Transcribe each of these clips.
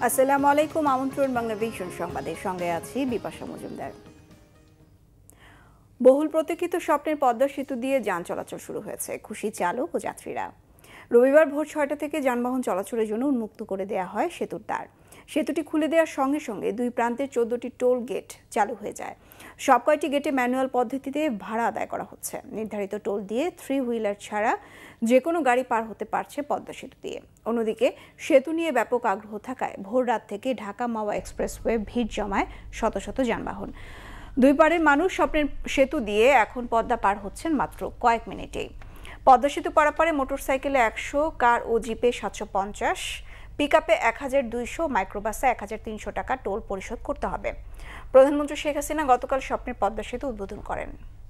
আসসালামু আলাইকুম। আমন্ত্রণ বাংলাভিশন সংবাদের সঙ্গে আছি বিপাশা মজুমদার। বহুল প্রতীক্ষিত স্বপ্নের পদ্মা সেতু দিয়ে যান চলাচল শুরু হয়েছে। খুশি চালক ও যাত্রীরা। রবিবার ভোর ৬টা থেকে যানবাহন চলাচলের জন্য উন্মুক্ত করে দেওয়া হয় সেতুর দ্বার। সেতুটি খুলে দেওয়ার সঙ্গে সঙ্গে দুই প্রান্তের ১৪টি টোল গেট চালু হয়ে যায়। সব কয়টি গেটে ম্যানুয়াল পদ্ধতিতে ভাড়া আদায় করা হচ্ছে। নির্ধারিত টোল দিয়ে 3 হুইলার ছাড়া যে কোনো গাড়ি পার হতে পারছে পদ্মা সেতু দিয়ে। অন্যদিকে সেতু নিয়ে ব্যাপক আগ্রহ থাকায় ভোর রাত থেকে ঢাকা মাওয়া এক্সপ্রেসওয়ে ভিড় জমায় শত শত যানবাহন। দুই পারের মানুষ স্বপ্নের সেতু দিয়ে এখন পদ্মা পার হচ্ছেন মাত্র কয়েক মিনিটেই। পদ্মা সেতু পারাপারে মোটরসাইকেলে ১০০, কার ও জিপে ৭৫০, পিকআপে ১২০০, মাইক্রোবাসে ১৩০০ টাকা টোল পরিশোধ করতে হবে। প্রধানমন্ত্রী শেখ হাসিনা গতকাল স্বপ্নের পদ্মা সেতু উদ্বোধন করেন।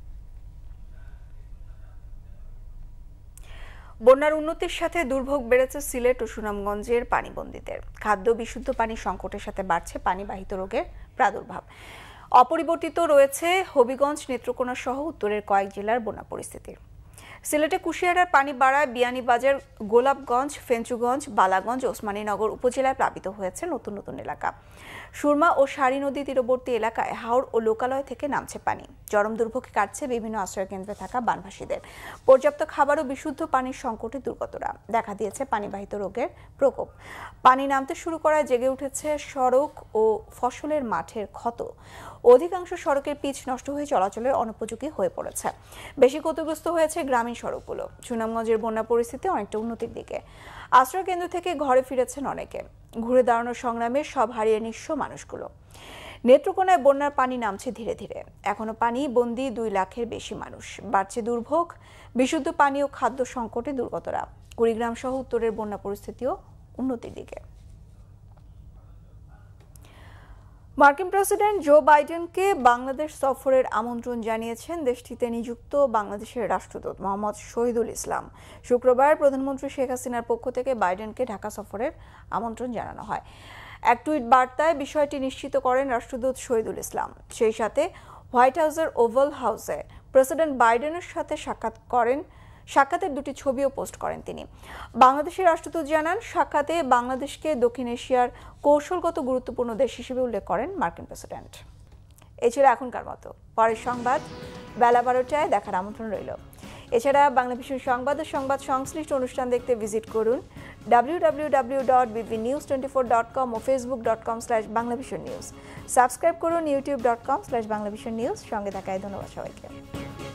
বন্যার উন্নতির সাথে দুর্ভোগ বেড়েছে সিলেট ও সুনামগঞ্জের পানিবন্দীদের। খাদ্য বিশুদ্ধ পানি সংকটের সাথে বাড়ছে পানিবাহিত রোগের প্রাদুর্ভাব। অপরিবর্তিত রয়েছে হবিগঞ্জ, নেত্রকোনা সহ উত্তরের কয়েক জেলার বন্যা পরিস্থিতি। সিলেটে কুশিয়ারার পানি বাড়ায় বিয়ানীবাজার, গোলাপগঞ্জ, ফেঞ্চুগঞ্জ, বালাগঞ্জ, ওসমানীনগর উপজেলায় প্লাবিত হয়েছে নতুন নতুন এলাকা। সুরমা ও সারি নদী তীরবর্তী এলাকায় হাওর ও লোকালয় থেকে নামছে পানি। চরম দুর্ভোগে কাটছে বিভিন্ন আশ্রয়কেন্দ্রে থাকা বানভাসীদের। পর্যাপ্ত খাবার ও বিশুদ্ধ পানির সংকটে দুর্গতরা। দেখা দিয়েছে পানিবাহিত রোগের প্রকোপ। পানি নামতে শুরু করায় জেগে উঠেছে সড়ক ও ফসলের মাঠের ক্ষত। অধিকাংশ সড়কের পিচ নষ্ট হয়ে চলাচলের অনুপযোগী হয়ে পড়েছে। বেশি ক্ষতিগ্রস্ত হয়েছে গ্রামীণ সড়কগুলো। সুনামগঞ্জের বন্যা পরিস্থিতি অনেকটা উন্নতির দিকে। আশ্রয় কেন্দ্র থেকে ঘরে ফিরেছেন অনেকে। ঘুরে দাঁড়ানোর সংগ্রামে সব হারিয়ে নিঃস্ব মানুষগুলো। নেত্রকোনায় বন্যার পানি নামছে ধীরে ধীরে। এখনো পানি বন্দী ২ লাখের বেশি মানুষ। বাড়ছে দুর্ভোগ, বিশুদ্ধ পানি ও খাদ্য সংকটে দুর্গতরা। কুড়িগ্রাম সহ উত্তরের বন্যা পরিস্থিতিও উন্নতির দিকে। মার্কিন প্রেসিডেন্ট জো বাইডেনকে বাংলাদেশ সফরের আমন্ত্রণ জানিয়েছেন দেশটিতে নিযুক্ত বাংলাদেশের রাষ্ট্রদূত মোহাম্মদ শহীদুল ইসলাম। শুক্রবার প্রধানমন্ত্রী শেখ হাসিনার পক্ষ থেকে বাইডেনকে ঢাকা সফরের আমন্ত্রণ জানানো হয়। এক টুইট বার্তায় বিষয়টি নিশ্চিত করেন রাষ্ট্রদূত শহীদুল ইসলাম। সেই সাথে হোয়াইট হাউসের ওভাল হাউসে প্রেসিডেন্ট বাইডেনের সাথে সাক্ষাতের 2টি ছবিও পোস্ট করেন তিনি। বাংলাদেশের রাষ্ট্রদূত জানান, সাক্ষাতে বাংলাদেশকে দক্ষিণ এশিয়ার কৌশলগত গুরুত্বপূর্ণ দেশ হিসেবে উল্লেখ করেন মার্কিন প্রেসিডেন্ট। এছাড়া এখনকার মতো পরের সংবাদ বেলা 12টায় দেখার আমন্ত্রণ রইল। এছাড়া বাংলাভিশন সংবাদ ও সংবাদ সংশ্লিষ্ট অনুষ্ঠান দেখতে ভিজিট করুন www.bbnews24.com ও facebook.com/banglavisionnews। সাবস্ক্রাইব করুন youtube.com/banglavisionnews। সঙ্গে থাকায় ধন্যবাদ সবাইকে।